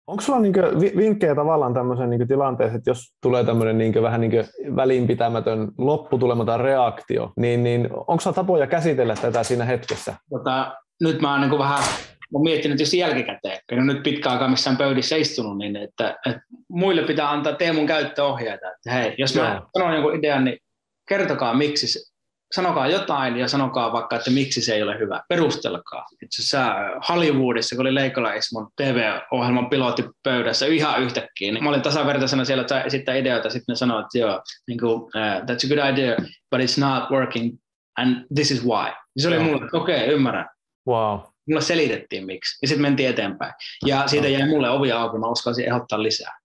Onko sulla niinku vinkkejä tavallaan tämmöisen niinku tilanteessa, että jos tulee tämmöinen niinku vähän niinku välinpitämätön lopputulema tai reaktio, niin onko sulla tapoja käsitellä tätä siinä hetkessä? Nyt mä oon niinku vähän miettinyt just jälkikäteen, kun en ole nyt pitkään aikaa missään pöydissä istunut, niin että muille pitää antaa Teemun käyttöohjeita, että hei, jos mä sanon jonkun idean, niin kertokaa miksi, sanokaa jotain ja sanokaa vaikka, että miksi se ei ole hyvä. Perustelkaa. Itse Hollywoodissa, kun oli Leikola Ismon TV-ohjelman pilottipöydässä ihan yhtäkkiä, niin mä olin tasavertaisena siellä esittää ideoita, sitten ne sanoivat, että joo, niin kuin, that's a good idea, but it's not working, and this is why. Ja se oli mulle, että okei, ymmärrän. Wow. Mulle selitettiin miksi, ja sitten mentiin eteenpäin. Ja siitä jäi mulle ovi auki, mä uskalsin ehdottaa lisää.